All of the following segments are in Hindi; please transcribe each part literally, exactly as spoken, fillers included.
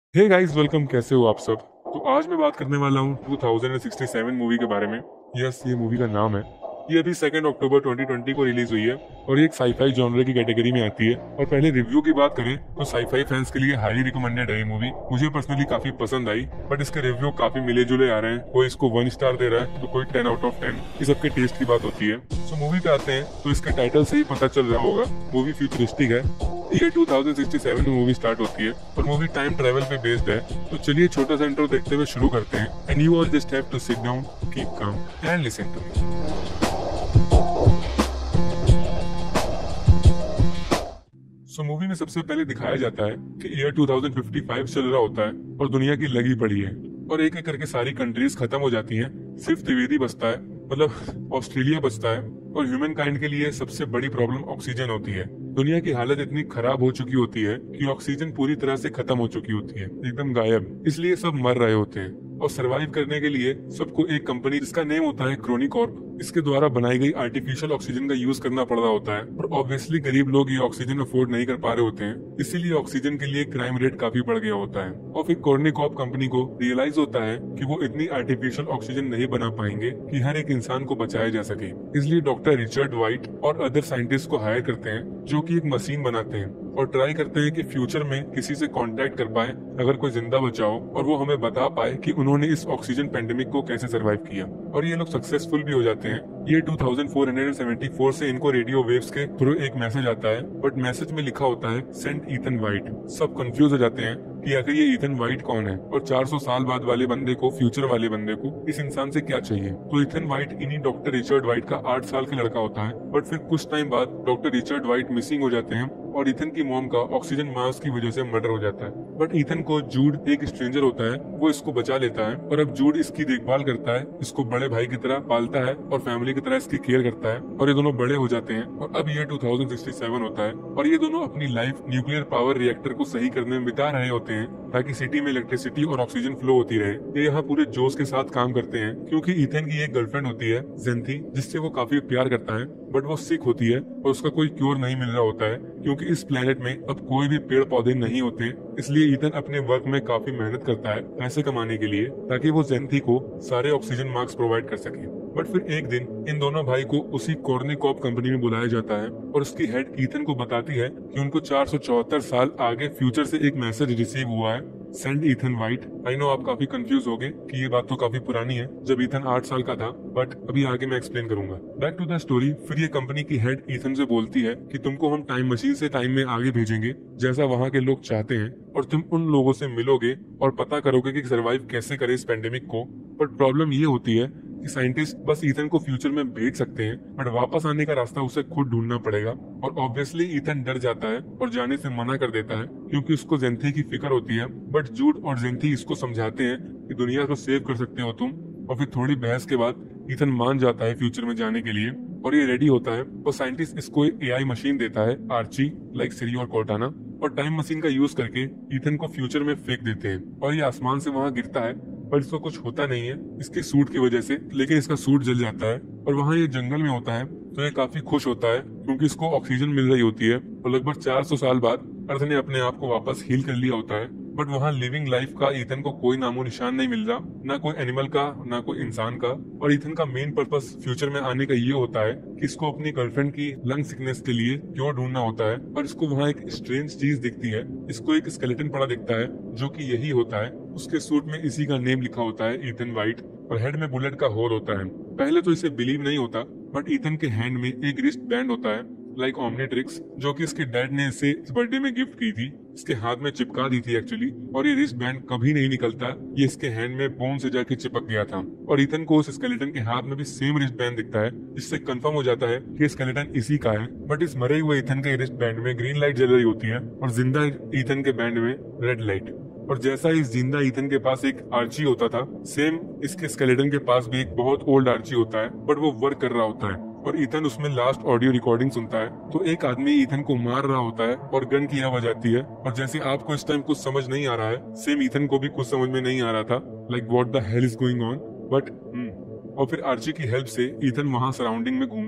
Hey guys, welcome. कैसे हो आप सब? तो आज मैं बात करने वाला हूँ two thousand sixty seven movie के बारे में। यस, ये मूवी का नाम है। ये अभी सेकंड अक्टूबर ट्वेंटी ट्वेंटी को रिलीज हुई है और ये एक साईफाई जॉनर की कैटेगरी में आती है। और पहले रिव्यू की बात करें तो साईफाई फैंस के लिए हाईली रिकमेंडेड है ये मूवी। मुझे पर्सनली काफी पसंद आई, बट इसके रिव्यू काफी मिले जुले आ रहे हैं। कोई इसको वन स्टार दे रहा है तो कोई टेन आउट ऑफ टेन। ये सबके टेस्ट की बात होती है। सो मूवी पे आते हैं तो इसके टाइटल से ही पता चल रहा होगा मूवी फ्यूचरिस्टिक है। ये टू थाउजेंड सिक्सटी सेवन में मूवी स्टार्ट होती है और मूवी टाइम ट्रेवल पे बेस्ड है। तो चलिए छोटा सा इंट्रो देखते हुए शुरू करते हैं। And you all just have to sit down, keep calm and listen to me. So movie में सबसे पहले दिखाया जाता है कि year two thousand fifty five चल रहा होता है और दुनिया की लगी पड़ी है और एक एक करके सारी कंट्रीज खत्म हो जाती हैं। सिर्फ त्रिवेदी बचता है, मतलब ऑस्ट्रेलिया बचता है। और ह्यूमन काइंड के लिए सबसे बड़ी प्रॉब्लम ऑक्सीजन होती है। दुनिया की हालत इतनी खराब हो चुकी होती है कि ऑक्सीजन पूरी तरह से खत्म हो चुकी होती है, एकदम गायब। इसलिए सब मर रहे होते हैं और सरवाइव करने के लिए सबको एक कंपनी जिसका नेम होता है क्रोनिकॉर्प, इसके द्वारा बनाई गई आर्टिफिशियल ऑक्सीजन का यूज करना पड़ रहा होता है। और ऑब्वियसली गरीब लोग ये ऑक्सीजन अफोर्ड नहीं कर पा रहे होते हैं, इसीलिए ऑक्सीजन के लिए क्राइम रेट काफी बढ़ गया होता है। और फिर क्रोनिकॉर्प कंपनी को रियलाइज होता है कि वो इतनी आर्टिफिशियल ऑक्सीजन नहीं बना पाएंगे कि हर एक इंसान को बचाया जा सके। इसलिए डॉक्टर रिचर्ड वाइट और अदर साइंटिस्ट को हायर करते हैं जो कि एक मशीन बनाते हैं और ट्राई करते हैं कि फ्यूचर में किसी से कांटेक्ट कर पाए अगर कोई जिंदा बचा हो और वो हमें बता पाए कि उन्होंने इस ऑक्सीजन पेंडेमिक को कैसे सरवाइव किया। और ये लोग सक्सेसफुल भी हो जाते हैं। ये two thousand four hundred seventy four से इनको रेडियो वेव्स के थ्रू एक मैसेज आता है, बट मैसेज में लिखा होता है सेंट ईथन वाइट। सब कंफ्यूज हो जाते हैं कि आखिर ये ईथन वाइट कौन है और चार सौ साल बाद वाले बंदे को, फ्यूचर वाले बंदे को इस इंसान से क्या चाहिए। तो ईथन वाइट इन्हीं डॉक्टर रिचर्ड वाइट का आठ साल का लड़का होता है। बट फिर कुछ टाइम बाद डॉक्टर रिचर्ड वाइट मिसिंग हो जाते हैं और ईथन की मॉम का ऑक्सीजन मास्क की वजह से मर्डर हो जाता है। बट ईथन को जूड, एक स्ट्रेंजर होता है, वो इसको बचा लेता है और अब जूड इसकी देखभाल करता है, इसको बड़े भाई की तरह पालता है और फैमिली की तरह इसकी केयर करता है। और ये दोनों बड़े हो जाते हैं और अब ये टू थाउजेंड सिक्सटी सेवन होता है और ये दोनों अपनी लाइफ न्यूक्लियर पावर रिएक्टर को सही करने में बिता रहे होते हैं ताकि सिटी में इलेक्ट्रिसिटी और ऑक्सीजन फ्लो होती रहे। ये यहाँ पूरे जोश के साथ काम करते हैं क्योंकि ईथन की एक गर्लफ्रेंड होती है जेंथी, जिससे वो काफी प्यार करता है। बट वो सिक होती है और उसका कोई क्योर नहीं मिल रहा होता है क्योंकि इस प्लेनेट में अब कोई भी पेड़ पौधे नहीं होते। इसलिए ईथन अपने वर्क में काफी मेहनत करता है पैसे कमाने के लिए ताकि वो जेंथी को सारे ऑक्सीजन मास्क प्रोवाइड कर सके। बट फिर एक दिन इन दोनों भाई को उसी कॉर्निकॉप कंपनी में बुलाया जाता है और उसकी हेड ईथन को बताती है कि उनको चार सौ चौहत्तर साल आगे फ्यूचर से एक मैसेज रिसीव हुआ है, send Ethan White. I know आप काफी कंफ्यूज हो गए कि ये बात तो काफी पुरानी है, जब ईथन आठ साल का था, बट अभी आगे मैं एक्सप्लेन करूंगा। Back to the story. फिर ये कंपनी की हेड ईथन से बोलती है कि तुमको हम टाइम मशीन से टाइम में आगे भेजेंगे जैसा वहाँ के लोग चाहते हैं और तुम उन लोगों से मिलोगे और पता करोगे कि सरवाइव कैसे करे इस पेंडेमिक को। बट प्रॉब्लम ये होती है कि साइंटिस्ट बस ईथन को फ्यूचर में भेज सकते हैं, बट वापस आने का रास्ता उसे खुद ढूंढना पड़ेगा। और ऑब्वियसली ईथन डर जाता है और जाने से मना कर देता है क्योंकि उसको जेंथी की फिक्र होती है। बट जूड और जेंथी इसको समझाते हैं कि दुनिया को सेव कर सकते हो तुम। और फिर थोड़ी बहस के बाद ईथन मान जाता है फ्यूचर में जाने के लिए और ये रेडी होता है। और साइंटिस्ट इसको एक एआई मशीन देता है, आर्ची, लाइक सिरी और कोर्टाना, और टाइम मशीन का यूज करके ईथन को फ्यूचर में फेंक देते हैं और ये आसमान से वहाँ गिरता है। पर इसको कुछ होता नहीं है इसके सूट की वजह से, लेकिन इसका सूट जल जाता है और वहाँ ये जंगल में होता है तो ये काफी खुश होता है क्योंकि इसको ऑक्सीजन मिल रही होती है और लगभग चार सौ साल बाद अर्थ ने अपने आप को वापस हील कर लिया होता है। बट वहाँ लिविंग लाइफ का ईथन को कोई नामो निशान नहीं मिल रहा, ना कोई एनिमल का, ना कोई इंसान का। और ईथन का मेन पर्पस फ्यूचर में आने का ये होता है कि इसको अपनी गर्लफ्रेंड की लंग सिकनेस के लिए क्योर ढूंढना होता है। और इसको वहाँ एक स्ट्रेंज चीज दिखती है, इसको एक स्केलेटन पड़ा दिखता है जो कि यही होता है। उसके सूट में इसी का नेम लिखा होता है, ईथन वाइट, और हेड में बुलेट का होल होता है। पहले तो इसे बिलीव नहीं होता, बट ईथन के हैंड में एक रिस्ट बैंड होता है, लाइक ओमनीट्रिक्स, जो कि इसके डैड ने इसे इस बर्थडे में गिफ्ट की थी। इसके हाथ में चिपका दी थी एक्चुअली, और ये रिस्ट बैंड कभी नहीं निकलता, ये इसके हैंड में बोन से जाके चिपक गया था। और ईथन को उस स्केलेटन के हाथ में भी सेम रिस्ट बैंड दिखता है, जिससे कंफर्म हो जाता है कि स्केलेटन इसी का है। बट इस मरे हुए ईथन के रिस्ट बैंड में ग्रीन लाइट जल रही होती है और जिंदा ईथन के बैंड में रेड लाइट। और जैसा इस जिंदा ईथन के पास एक आर्ची होता था, सेम इसके स्केलेटन के पास भी एक बहुत ओल्ड आर्ची होता है, बट वो वर्क कर रहा होता है। और ईथन उसमें लास्ट ऑडियो रिकॉर्डिंग सुनता है तो एक आदमी ईथन को मार रहा होता है और गन की आवाज आती है। और जैसे आपको इस टाइम कुछ समझ नहीं आ रहा है, सेम ईथन को भी कुछ समझ में नहीं आ रहा था, like what the hell is going on. But और फिर आर्ची की हेल्प से ईथन वहाँ सराउंडिंग में घूमता है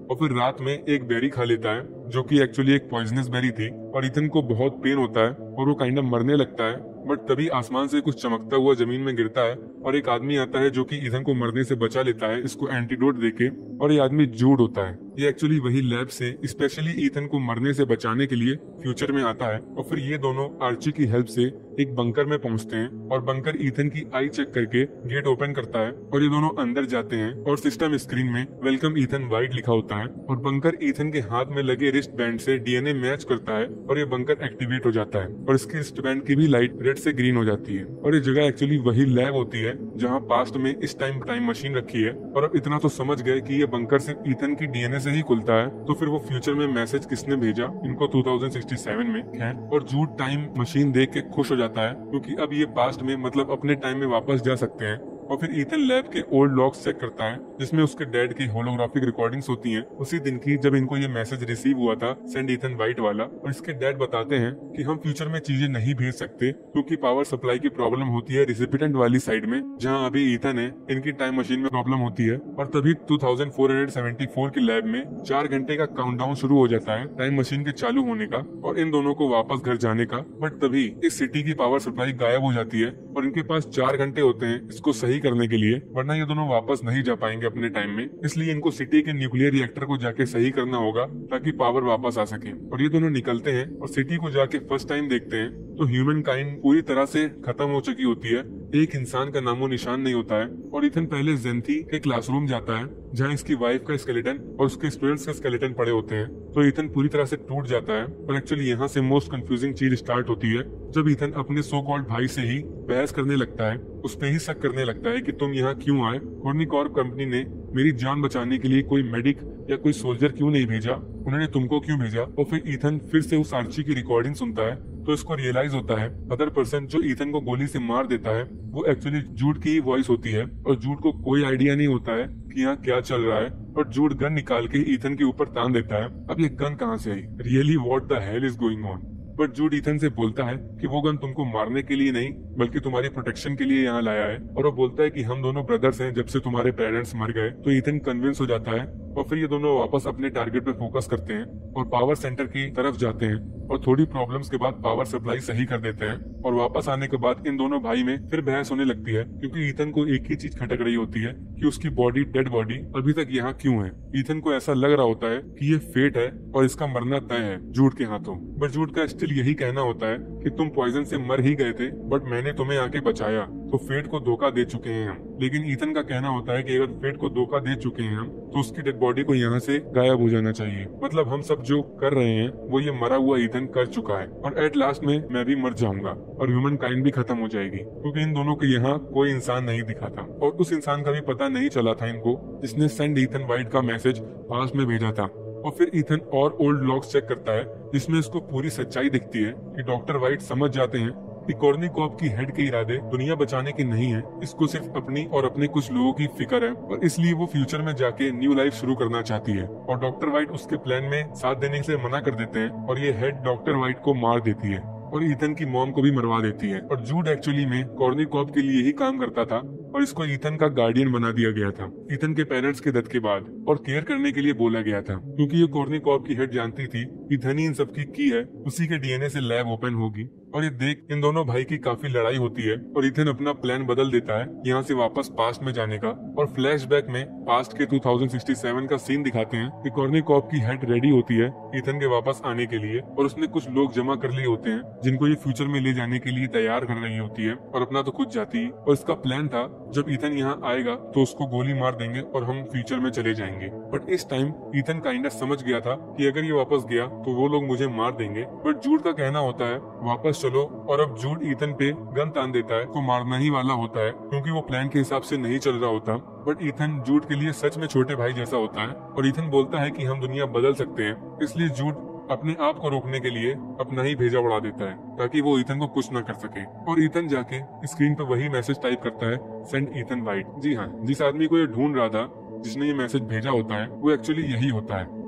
और फिर रात में एक बेरी खा लेता है जो कि एक्चुअली एक पॉइजनस बेरी थी, और ईथन को बहुत पेन होता है और वो काइंड ऑफ मरने लगता है। बट तभी आसमान से कुछ चमकता हुआ जमीन में गिरता है और एक आदमी आता है जो कि ईथन को मरने से बचा लेता है इसको एंटीडोट देके, और ये आदमी जूड होता है। ये एक्चुअली वही लैब से स्पेशली ईथन को मरने से बचाने के लिए फ्यूचर में आता है, और फिर ये दोनों आर्ची की हेल्प से एक बंकर में पहुंचते हैं और बंकर ईथन की आई चेक करके गेट ओपन करता है और ये दोनों अंदर जाते हैं और सिस्टम स्क्रीन में वेलकम ईथन वाइट लिखा होता है, और बंकर ईथन के हाथ में लगे रिस्ट बैंड से डीएनए मैच करता है और ये बंकर एक्टिवेट हो जाता है और इसकी रिस्ट बैंड की भी लाइट रेड से ग्रीन हो जाती है। और ये जगह एक्चुअली वही लैब होती है जहाँ पास्ट में इस टाइम टाइम मशीन रखी है, और अब इतना तो समझ गए कि ये बंकर सिर्फ ईथन की डीएनए से ही खुलता है, तो फिर वो फ्यूचर में मैसेज किसने भेजा इनको टू थाउजेंड सिक्सटी सेवन में। खैर, और जूड टाइम मशीन देख के खुश हो जाता है क्योंकि अब ये पास्ट में मतलब अपने टाइम में वापस जा सकते हैं, और फिर ईथन लैब के ओल्ड लॉग्स चेक करता है जिसमें उसके डैड की होलोग्राफिक रिकॉर्डिंग्स होती हैं उसी दिन की जब इनको ये मैसेज रिसीव हुआ था सेंड ईथन वाइट वाला। और इसके डैड बताते हैं कि हम फ्यूचर में चीजें नहीं भेज सकते क्योंकि पावर सप्लाई की प्रॉब्लम होती है रिसिपिटेंट वाली साइड में जहाँ अभी ईथन है, इनकी टाइम मशीन में प्रॉब्लम होती है। और तभी two thousand four hundred seventy four की लैब में चार घंटे का काउंटडाउन शुरू हो जाता है टाइम मशीन के चालू होने का और इन दोनों को वापस घर जाने का। बट तभी इस सिटी की पावर सप्लाई गायब हो जाती है और इनके पास चार घंटे होते हैं इसको सही करने के लिए, वरना ये दोनों वापस नहीं जा पाएंगे अपने टाइम में। इसलिए इनको सिटी के न्यूक्लियर रिएक्टर को जाके सही करना होगा ताकि पावर वापस आ सके। और ये दोनों निकलते हैं और सिटी को जाके फर्स्ट टाइम देखते हैं तो ह्यूमन काइंड पूरी तरह से खत्म हो चुकी होती है, एक इंसान का नामो निशान नहीं होता है। और इथन पहले जेंथी के क्लासरूम जाता है जहाँ इसकी वाइफ का स्केलेटन और उसके स्टूडेंट्स का स्केलेटन पड़े होते हैं, तो इथन पूरी तरह से टूट जाता है। और एक्चुअली यहाँ से मोस्ट कंफ्यूजिंग चीज स्टार्ट होती है जब इथन अपने सो कॉल्ड भाई से ही बहस करने लगता है, उस पे ही शक करने लगता है कि तुम यहाँ क्यों आए, कॉर्निकॉर्प कंपनी ने मेरी जान बचाने के लिए कोई मेडिक या कोई सोल्जर क्यों नहीं भेजा, उन्होंने तुमको क्यों भेजा। और फिर इथन फिर से उस आर्ची की रिकॉर्डिंग सुनता है तो इसको रियलाइज होता है अदर पर्सन जो इथन को गोली से मार देता है वो एक्चुअली जूड की ही वॉइस होती है, और जूड को कोई आइडिया नहीं होता है कि यहाँ क्या चल रहा है। और जूड गन निकाल के इथन के ऊपर तान देता है। अब ये गन कहाँ से आई, really what the hell is going on. But Jude Ethan से बोलता है कि वो गन तुमको मारने के लिए नहीं बल्कि तुम्हारी प्रोटेक्शन के लिए यहाँ लाया है, और वो बोलता है कि हम दोनों ब्रदर्स हैं जब से तुम्हारे पेरेंट्स मर गए। तो इथन कन्विंस हो जाता है और फिर ये दोनों वापस अपने टारगेट पे फोकस करते हैं और पावर सेंटर की तरफ जाते हैं और थोड़ी प्रॉब्लम्स के बाद पावर सप्लाई सही कर देते हैं। और वापस आने के बाद इन दोनों भाई में फिर बहस होने लगती है क्योंकि इथन को एक ही चीज खटक रही होती है कि उसकी बॉडी डेड बॉडी अभी तक यहाँ क्यों है। इथन को ऐसा लग रहा होता है कि ये फेट है और इसका मरना तय है जूड के हाथों। बट जूड का स्टिल यही कहना होता है कि तुम पॉइजन से मर ही गए थे बट मैंने तुम्हें आके बचाया, तो फेट को धोखा दे चुके हैं हम। लेकिन इथन का कहना होता है कि अगर फेट को धोखा दे चुके हैं हम तो उसकी डेड बॉडी को यहाँ से गायब हो जाना चाहिए। मतलब हम सब जो कर रहे हैं वो ये मरा हुआ इथन कर चुका है और एट लास्ट में मैं भी मर जाऊंगा और ह्यूमन काइंड भी खत्म हो जाएगी क्योंकि इन दोनों के यहाँ कोई इंसान नहीं दिखा था और उस इंसान का भी पता नहीं चला था इनको जिसने सेंड इथन वाइट का मैसेज पास में भेजा था। और फिर इथन और ओल्ड लॉग्स चेक करता है जिसमें इसको पूरी सच्चाई दिखती है कि डॉक्टर वाइट समझ जाते हैं कि कॉर्निकॉर्प की हेड के इरादे दुनिया बचाने के नहीं है, इसको सिर्फ अपनी और अपने कुछ लोगों की फिक्र है और इसलिए वो फ्यूचर में जाके न्यू लाइफ शुरू करना चाहती है। और डॉक्टर वाइट उसके प्लान में साथ देने से मना कर देते हैं और ये हेड डॉक्टर वाइट को मार देती है और इथन की मॉम को भी मरवा देती है। और जूड एक्चुअली में कॉर्निकॉर्प के लिए ही काम करता था और इसको इथन का गार्डियन बना दिया गया था इथन के पेरेंट्स के डेथ के बाद और केयर करने के लिए बोला गया था क्योंकि ये कॉर्निकॉर्प की हेड जानती थी इथन ही इन सब की की है, उसी के डीएनए से लैब ओपन होगी। और ये देख इन दोनों भाई की काफी लड़ाई होती है और इथन अपना प्लान बदल देता है यहाँ से वापस पास्ट में जाने का। और फ्लैशबैक में पास्ट के टू थाउजेंड सिक्सटी सेवन का सीन दिखाते हैं कि कॉर्निकॉर्प की हेड रेडी होती है इथन के वापस आने के लिए और उसने कुछ लोग जमा कर लिए होते हैं जिनको ये फ्यूचर में ले जाने के लिए तैयार कर रही होती है और अपना तो खुद जाती है। और इसका प्लान था जब इथन यहाँ आएगा तो उसको गोली मार देंगे और हम फ्यूचर में चले जाएंगे। बट इस टाइम इथन काइंडा समझ गया था कि अगर ये वापस गया तो वो लोग मुझे मार देंगे। बट जूड का कहना होता है वापस चलो और अब जूड इथन पे गन तान देता है, को मारना ही वाला होता है क्योंकि वो प्लान के हिसाब से नहीं चल रहा होता। बट इथन जूड के लिए सच में छोटे भाई जैसा होता है और इथन बोलता है कि हम दुनिया बदल सकते हैं, इसलिए जूड अपने आप को रोकने के लिए अपना ही भेजा उड़ा देता है ताकि वो इथन को कुछ न कर सके। और इथन जाके स्क्रीन पे वही मैसेज टाइप करता है, सेंड इथन वाइट। जी हाँ, जिस आदमी को ये ढूंढ रहा था जिसने ये मैसेज भेजा होता है वो एक्चुअली यही होता है।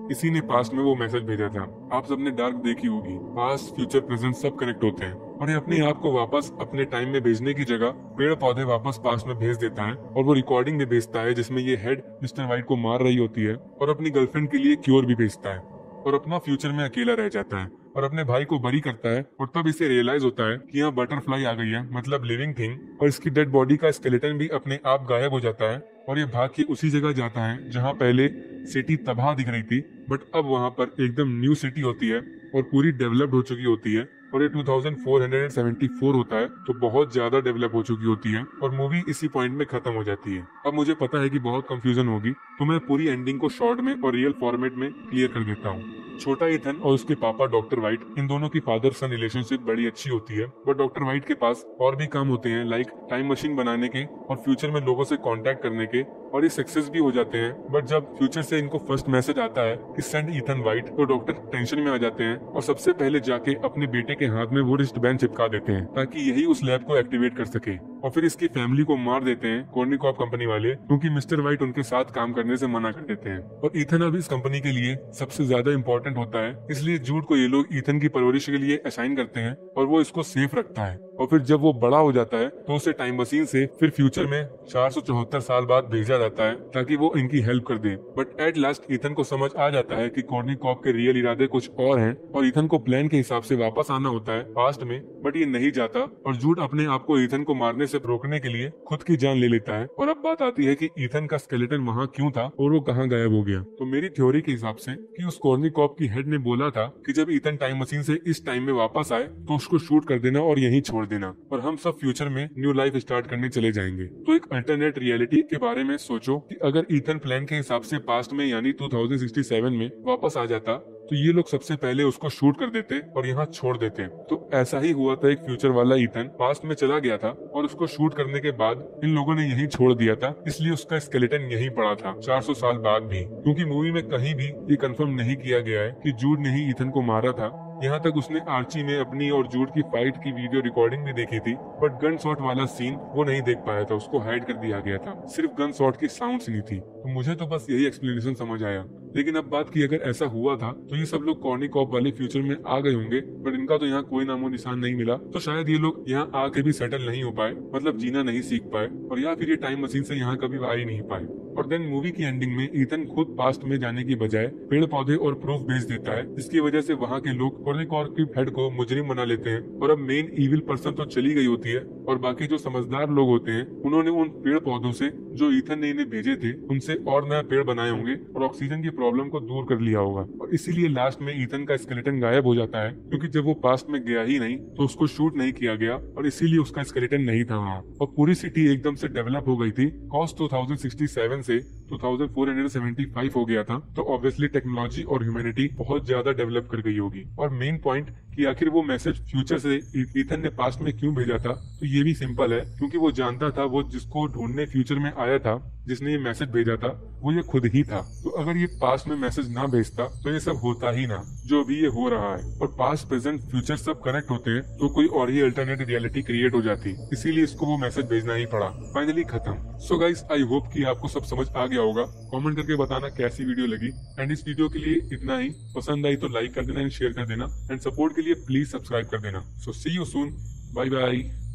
इसी ने पास्ट में वो मैसेज भेजा था। आप सबने डार्क देखी होगी, पास्ट फ्यूचर प्रेजेंट सब कनेक्ट होते हैं और ये अपने आप को वापस अपने टाइम में भेजने की जगह पेड़ पौधे वापस पास्ट में भेज देता है और वो रिकॉर्डिंग भी भेजता है जिसमें ये हेड मिस्टर व्हाइट को मार रही होती है और अपनी गर्लफ्रेंड के लिए क्योर भी भेजता है और अपना फ्यूचर में अकेला रह जाता है और अपने भाई को बरी करता है। और तब इसे रियलाइज होता है कि यहाँ बटरफ्लाई आ गई है, मतलब लिविंग थिंग, और इसकी डेड बॉडी का स्केलेटन भी अपने आप गायब हो जाता है और ये भाग के उसी जगह जाता है जहाँ पहले सिटी तबाह दिख रही थी, बट अब वहाँ पर एकदम न्यू सिटी होती है और पूरी डेवलप्ड हो चुकी होती है और ये two thousand four hundred seventy four होता है, तो बहुत ज्यादा डेवलप हो चुकी होती है और मूवी इसी पॉइंट में खत्म हो जाती है। अब मुझे पता है कि बहुत कंफ्यूजन होगी, तो मैं पूरी एंडिंग को शॉर्ट में और रियल फॉर्मेट में क्लियर कर देता हूँ। छोटा इथन और उसके पापा डॉक्टर व्हाइट, इन दोनों की फादर सन रिलेशनशिप बड़ी अच्छी होती है, बट डॉक्टर व्हाइट के पास और भी काम होते हैं, लाइक टाइम मशीन बनाने के और फ्यूचर में लोगों से कांटेक्ट करने के, और ये सक्सेस भी हो जाते हैं। बट जब फ्यूचर से इनको फर्स्ट मैसेज आता है कि सेंड इथन व्हाइट, तो डॉक्टर टेंशन में आ जाते हैं और सबसे पहले जाके अपने बेटे के हाथ में वो रिस्ट बैंड चिपका देते हैं ताकि यही उस लैब को एक्टिवेट कर सके, और फिर इसकी फैमिली को मार देते हैं कॉर्निकॉप कंपनी वाले, क्योंकि मिस्टर व्हाइट उनके साथ काम करने से मना कर देते हैं। और इथन अब इस कंपनी के लिए सबसे ज्यादा इम्पोर्टेंट होता है, इसलिए जूड को ये लोग इथन की परवरिश के लिए असाइन करते हैं और वो इसको सेफ रखता है। और फिर जब वो बड़ा हो जाता है तो उसे टाइम मशीन से फिर फ्यूचर में चार सौ चौहत्तर साल बाद भेजा जाता है ताकि वो इनकी हेल्प कर दे। बट एट लास्ट इथन को समझ आ जाता है कि कॉर्निकॉप के रियल इरादे कुछ और हैं और इथन को प्लान के हिसाब से वापस आना होता है पास्ट में, बट ये नहीं जाता और जूड अपने आप को इथन को मारने से रोकने के लिए खुद की जान ले लेता है। और अब बात आती है कि इथन का स्केलेटन वहाँ क्यों था और वो कहाँ गायब हो गया। तो मेरी थ्योरी के हिसाब से कि उस कॉर्निकॉप की हेड ने बोला था कि जब इथन टाइम मशीन से इस टाइम में वापस आए तो उसको शूट कर देना और यहीं छोड़ देना और हम सब फ्यूचर में न्यू लाइफ स्टार्ट करने चले जाएंगे। तो एक अल्टरनेट रियलिटी के बारे में सोचो कि अगर इथन प्लान के हिसाब से पास्ट में यानी टू थाउजेंड सिक्सटी सेवन में वापस आ जाता तो ये लोग सबसे पहले उसको शूट कर देते और यहाँ छोड़ देते। तो ऐसा ही हुआ था, एक फ्यूचर वाला इथन पास्ट में चला गया था और उसको शूट करने के बाद इन लोगों ने यहीं छोड़ दिया था, इसलिए उसका स्केलेटन यहीं पड़ा था चार सौ साल बाद भी, क्योंकि मूवी में कहीं भी ये कंफर्म नहीं किया गया है कि जूड ने ही इथन को मारा था। यहाँ तक उसने आर्ची में अपनी और जूड की फाइट की वीडियो रिकॉर्डिंग भी देखी थी, बट गन शॉट वाला सीन वो नहीं देख पाया था, उसको हाइड कर दिया गया था, सिर्फ गन शॉट की साउंड्स नहीं थी। तो मुझे तो बस यही एक्सप्लेनेशन समझ आया। लेकिन अब बात की अगर ऐसा हुआ था तो ये सब लोग कॉर्निकॉप वाले फ्यूचर में आ गए होंगे, बट इनका तो यहाँ कोई नामो निशान नहीं मिला, तो शायद ये लोग यहाँ आके भी सेटल नहीं हो पाए, मतलब जीना नहीं सीख पाए, और या फिर ये टाइम मशीन से यहाँ कभी आ ही नहीं पाए। और देन मूवी की एंडिंग में इथन खुद पास्ट में जाने की बजाय पेड़ पौधे और प्रूफ भेज देता है, जिसकी वजह से वहाँ के लोग कॉर्निकॉप की हेड को मुजरिम बना लेते हैं। और अब मेन इविल पर्सन तो चली गई होती है और बाकी जो समझदार लोग होते हैं उन्होंने उन पेड़ पौधों से जो इथन ने इन्हें भेजे थे उनसे और नया पेड़ बनाए होंगे और ऑक्सीजन की प्रॉब्लम को दूर कर लिया होगा, और इसीलिए लास्ट में इथन का स्केलेटन गायब हो जाता है, क्योंकि जब वो पास्ट में गया ही नहीं तो उसको शूट नहीं किया गया और इसीलिए उसका स्केलेटन नहीं था वहाँ। और पूरी सिटी एकदम से डेवलप हो गई थी, cause two thousand sixty seven से two thousand four hundred seventy five हो गया था, तो ऑब्वियसली टेक्नोलॉजी और ह्यूमैनिटी बहुत ज्यादा डेवलप कर गई होगी। और मेन पॉइंट कि आखिर वो मैसेज फ्यूचर से इथन ने पास्ट में क्यों भेजा था, तो ये भी सिंपल है, क्योंकि वो जानता था वो जिसको ढूंढने फ्यूचर में आया था, जिसने ये मैसेज भेजा था, वो ये खुद ही था। तो अगर ये पास्ट में मैसेज ना भेजता तो ये सब होता ही ना जो अभी ये हो रहा है। और पास्ट प्रेजेंट फ्यूचर सब कनेक्ट होते हैं तो कोई और ही अल्टरनेट रियलिटी क्रिएट हो जाती, इसीलिए इसको वो मैसेज भेजना ही पड़ा। फाइनली खत्म। सो गाइस, आई होप कि आपको सब समझ आ गया होगा। कमेंट करके बताना कैसी वीडियो लगी, एंड इस वीडियो के लिए इतना ही। पसंद आई तो लाइक कर देना एंड शेयर कर देना, एंड सपोर्ट के लिए प्लीज सब्सक्राइब कर देना। So see you soon, bye bye.